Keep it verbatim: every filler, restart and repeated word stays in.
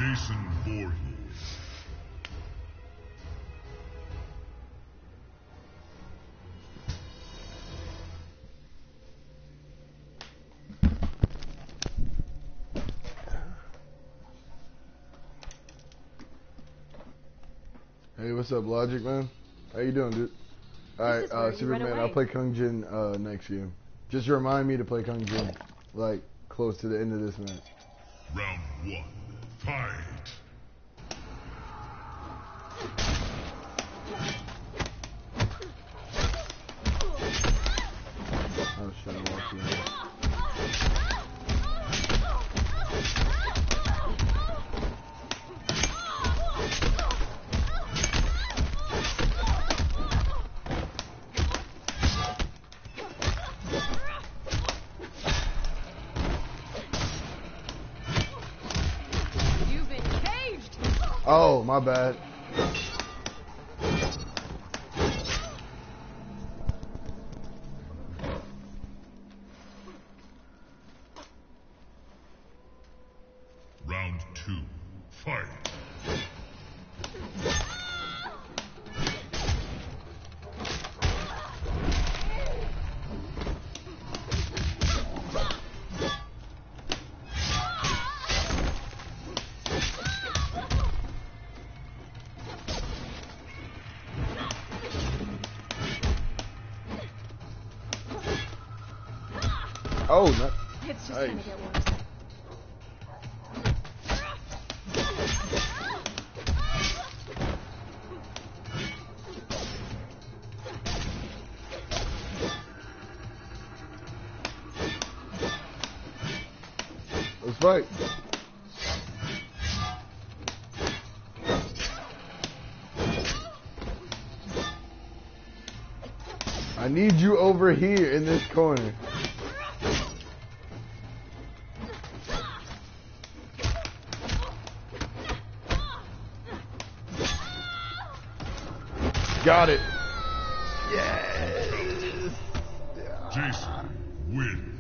Jason Voorhees. Hey, what's up, Logic, man? How you doing, dude? Alright, uh, Superman, I'll play Kung Jin uh, next game. Just remind me to play Kung Jin, like, close to the end of this match. Round one, fight! I was trying to walk in. Oh, my bad. Round two, fight. Oh, no. It's just Nice. gonna get worse. Let's fight. I need you over here in this corner. Got it. Yes. Jason wins.